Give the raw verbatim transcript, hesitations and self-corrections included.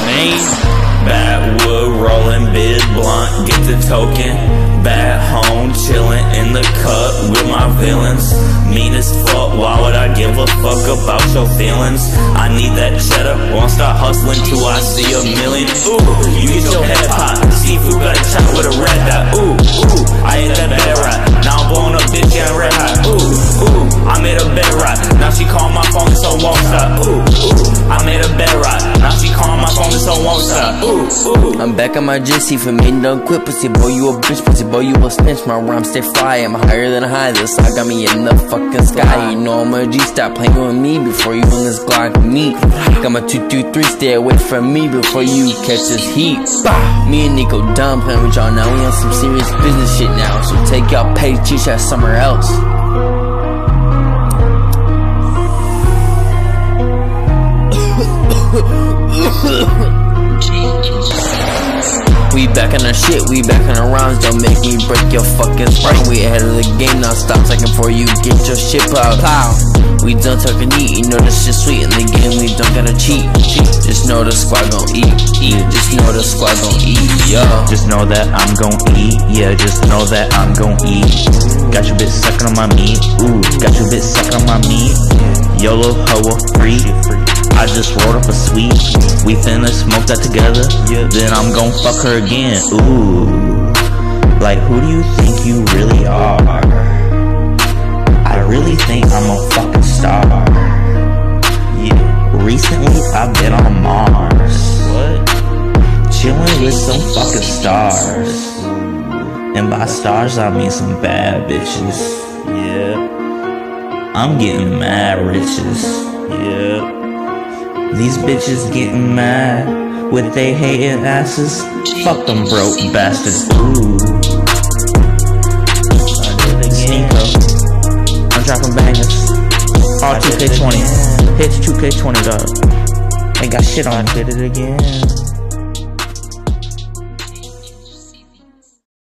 name. Backwood rolling, big blunt, get the token. Back home, chillin' in the cut with my villains. Mean as fuck, why would I give a fuck about your feelings? I need that cheddar, won't start hustling till I see a million. Ooh, you get your head popped, seafood got a chop with a red dot. Ooh, ooh, I hit that bed right, now I'm blowing up bitch getting red hot. Ooh, ooh, I made a bed right, now she call my phone so won't stop. Ooh, ooh, I made a bed right, now she call my phone so won't stop. Ooh, ooh. I'm back on my Jesse for me, don't quit, pussy boy, you a bitch, pussy boy, you a snitch. My rhymes stay fly, I'm higher than high. This song got me in the fucking sky. You know I'm a G, stop playing with me before you in this Glock me. Got my two two three, stay away from me before you catch this heat. Bah! Me and Niko done playing with y'all now. We on some serious business shit now. So take y'all pay teach that somewhere else. We back on our shit, we back on our rounds. Don't make me break your fucking spine. We ahead of the game now, stop taking for you, get your shit plowed. Plow. We done talking eat, you know this shit sweet. In the game we don't gotta cheat. Just know the squad gon' eat, eat. Just know the squad gon' eat, yo. Just know that I'm gon' eat, yeah, just know that I'm gon' eat. Got your bitch sucking on my meat, ooh, got your bitch sucking on my meat. Yo little hoe free, I just rolled up a sweet. We finna smoke that together, then I'm gon' fuck her again. Ooh, like who do you think you really are? I really think I'm a fucking star. Yeah, recently I've been on Mars. What? Chillin' with some fucking stars. And by stars I mean some bad bitches. Yeah, I'm getting mad riches. Yeah. These bitches getting mad with they hating asses. Fuck them broke bastards. Ooh, Niko, I'm dropping bangers. All two K twenty hits, two K twenty dog. Ain't got shit on. I did it again.